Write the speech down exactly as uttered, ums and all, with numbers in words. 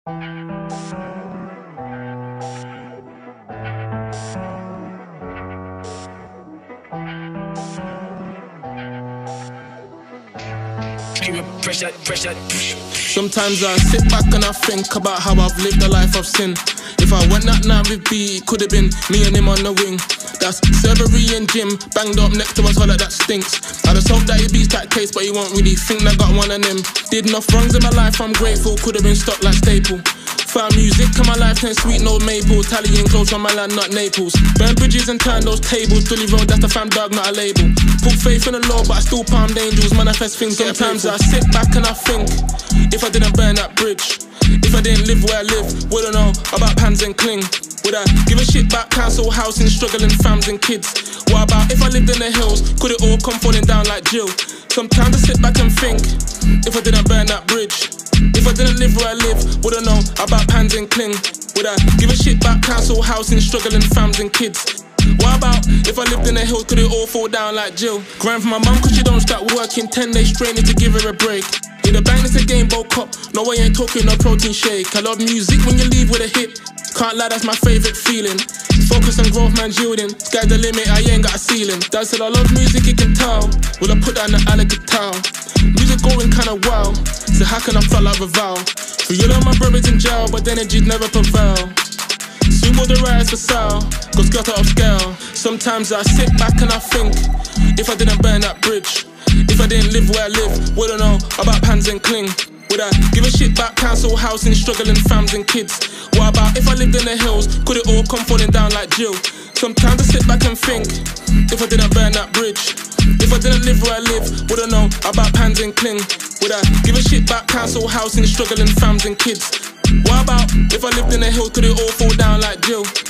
Sometimes I sit back and I think about how I've lived a life of sin. If I went that night with B, it could have been me and him on the wing. That's Severy and Jim, banged up next to us, holler that stinks. I just hope that he beats that case, but he won't really think that I got one of them. Did enough wrongs in my life, I'm grateful, could have been stopped like Staple. Found music in my life, ten sweet, no maple. Tallying close on my land, not Naples. Burn bridges and turn those tables. Dully Road, that's the fam dog, not a label. Put faith in the Lord, but I still palmed angels. Manifest things. Sometimes I sit back and I think, if I didn't burn that bridge, if I didn't live where I live, wouldn't know about pans and cling. Would I give a shit about council housing, struggling fams and kids? What about if I lived in the hills? Could it all come falling down like Jill? Sometimes I sit back and think, if I didn't burn that bridge, if I didn't live where I live, wouldn't know about pans and cling. Would I give a shit about council housing, struggling fams and kids? What about if I lived in the hills, could it all fall down like Jill? Grind for my mum cause she don't start working, ten days straining to give her a break. In the bank it's a game bowl cup, no I ain't talking no protein shake. I love music when you leave with a hit, can't lie, that's my favourite feeling. Focus on growth, man, yielding. Sky's the limit, I ain't got a ceiling. Dad said I love music, you can tell. Will I put that in the alley guitar? Music going kinda wild, so how can I feel like Reval? For you know my brothers in jail, but the energy's never prevail. Soon will the rise for sale, cause girls are upscale. Sometimes I sit back and I think, if I didn't burn that bridge, if I didn't live where I live, wouldn't know about pans and cling. Would I give a shit about council housing, struggling fams and kids? What about if I lived in the hills, could it all come falling down like Jill? Sometimes I sit back and think, if I didn't burn that bridge, if I didn't live where I live, wouldn't know about pans and cling. Would I give a shit about council housing, struggling fams and kids? What about if I lived in the hills, could it all fall down like Jill?